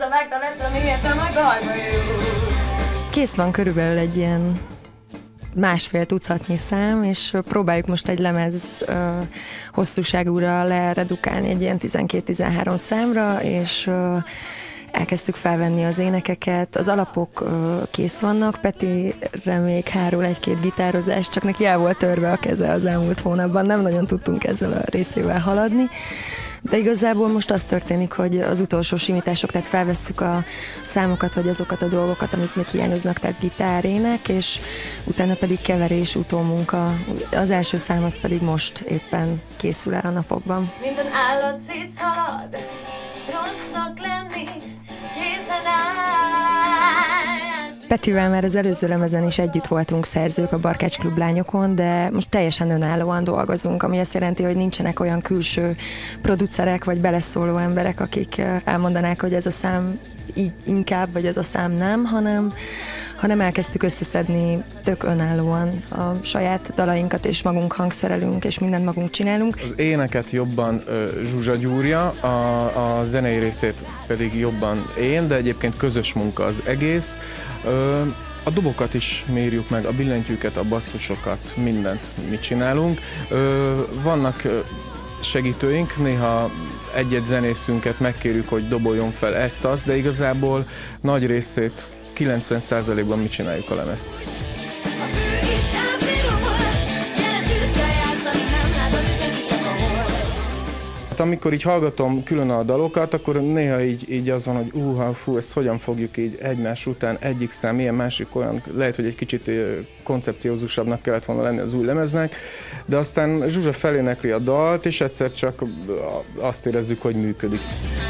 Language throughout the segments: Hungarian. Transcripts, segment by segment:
visszavágta lesz, amiért a magadba jut. Kész van körülbelül egy ilyen 1,5 tucatnyi szám, és próbáljuk most egy lemez hosszúságúra leredukálni egy ilyen 12-13 számra, és elkezdtük felvenni az énekeket, az alapok kész vannak, Petire még hárul egy-két gitározás, csak neki el volt törve a keze az elmúlt hónapban, nem nagyon tudtunk ezzel a részével haladni. De igazából most az történik, hogy az utolsó simítások, tehát felvesszük a számokat, vagy azokat a dolgokat, amik még hiányoznak, tehát gitárének, és utána pedig keverés, utómunka. Az első szám az pedig most éppen készül el a napokban. Minden állat szétszalad, rossznak lenni, készen állsz. Petivel már az előző lemezen is együtt voltunk szerzők a Barkács Klub lányokon, de most teljesen önállóan dolgozunk, ami azt jelenti, hogy nincsenek olyan külső producerek vagy beleszóló emberek, akik elmondanák, hogy ez a szám így inkább, vagy ez a szám nem, hanem elkezdtük összeszedni tök önállóan a saját dalainkat, és magunk hangszerelünk, és mindent magunk csinálunk. Az éneket jobban Zsuzsa gyúrja, a zenei részét pedig jobban én, de egyébként közös munka az egész. A dobokat is mérjük meg, a billentyűket, a basszusokat, mindent mi csinálunk. Vannak segítőink, néha egy-egy zenészünket megkérjük, hogy doboljon fel ezt-azt, de igazából nagy részét 90%-ban mi csináljuk a lemezt. Hát amikor így hallgatom külön a dalokat, akkor néha így az van, hogy ezt hogyan fogjuk így egymás után egyik szám, ilyen másik olyan, lehet, hogy egy kicsit koncepciózusabbnak kellett volna lenni az új lemeznek, de aztán Zsuzsa felénekli a dalt, és egyszer csak azt érezzük, hogy működik.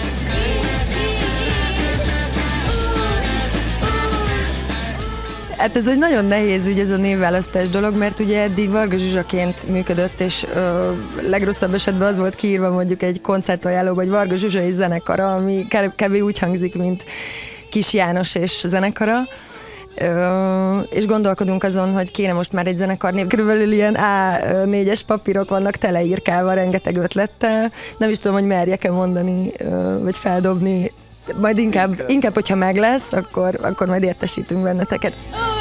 Hát ez egy nagyon nehéz ügy, ez a névválasztás dolog, mert ugye eddig Varga Zsuzsaként működött, és legrosszabb esetben az volt kiírva mondjuk egy koncertajánlóba, hogy Varga Zsuzsa és zenekara, ami kb. Úgy hangzik, mint Kis János és zenekara. És gondolkodunk azon, hogy kéne most már egy zenekarnév. Körülbelül ilyen A4-es papírok vannak teleírkálva rengeteg ötlettel. Nem is tudom, hogy merjek-e mondani, vagy feldobni. Majd inkább, hogyha meg lesz, akkor majd értesítünk benneteket.